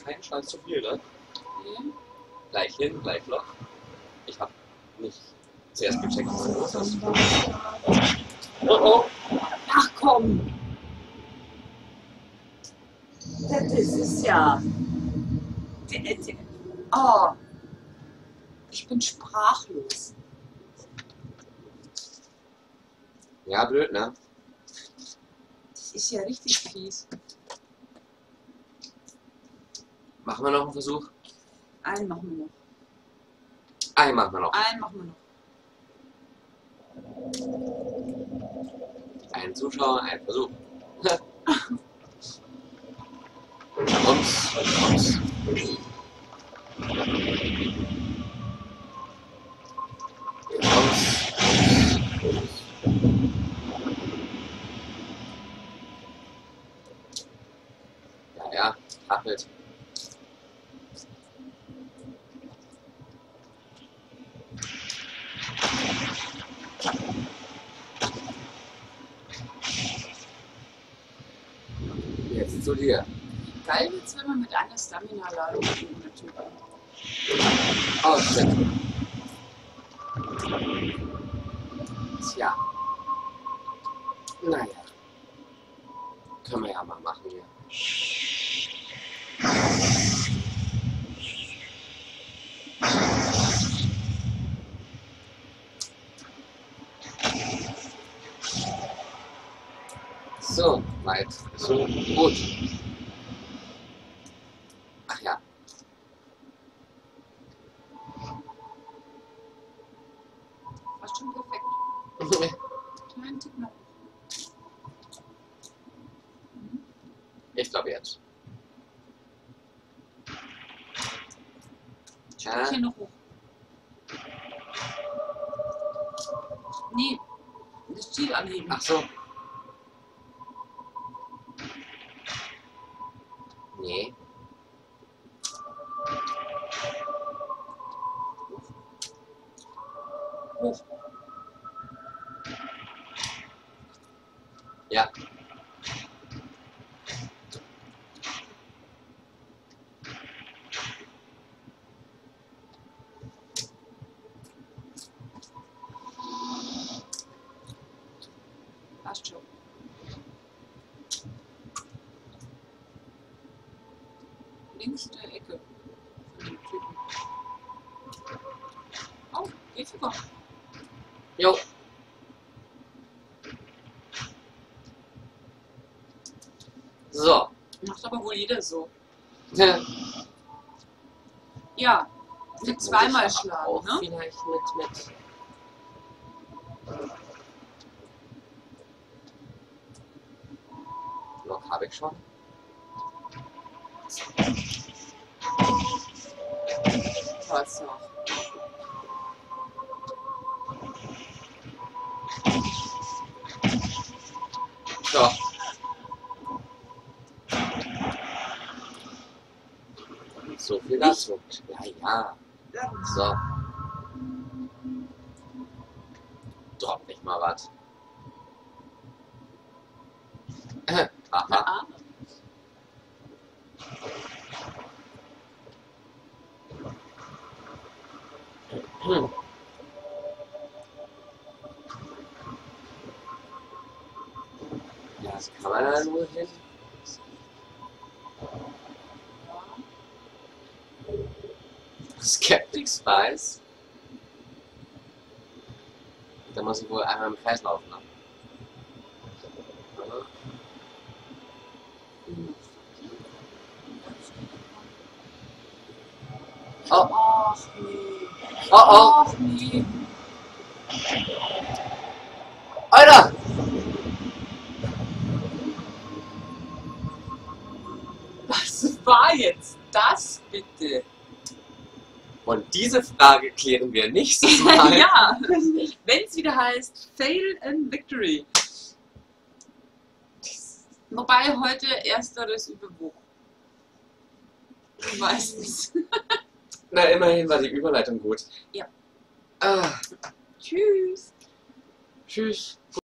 keinen Scheiß zu viel, ne? Nee. Gleich hin, gleich Loch. Ich hab nicht zuerst gecheckt, was da los ist. Oh oh! Ach komm! Das ist ja... Oh! Ich bin sprachlos. Ja, blöd, ne? Das ist ja richtig fies. Machen wir noch einen Versuch? Einen machen wir noch. Einen machen wir noch. Einen machen wir noch. Ein Zuschauer, ein Versuch. Ups. Ja, rappelt. Jetzt zu dir. Geil wird's, wenn man mit einer Stamina laden gegen den Typen. Oh, shit. Tja. Naja. Können wir ja mal machen hier. So, weit, so gut. Ach ja. Fast schon perfekt. Kleinen Tick noch. Ich glaube jetzt. Tja. Hier noch hoch. Nee, das Ziel anheben. Ach so. Nee. Hoch. Ja. Passt schon. Links der Ecke von dem Typen. Oh, geht sogar. Jo. So. Macht aber wohl jeder so. Ja. Ja, mit zweimal schlagen, Auch ne? vielleicht mit. Block habe ich schon. Was noch? So. So viel dazu. Ja, ja. So. Drop nicht mal was. Aha. Ah, Ja, das kann man da nur hin. Skeptic Spice. Da muss ich wohl einmal im Kreis laufen. Ne? Oh, ach nee. oh, oh, Ach nee. Alter! Was war jetzt das bitte? Und diese Frage klären wir nächstes Mal. Ja, wenn es wieder heißt Fail and Victory. Wobei heute ersteres überwog. Meistens. Na, immerhin war die Überleitung gut. Ja. Ah, Tschüss. tschüss.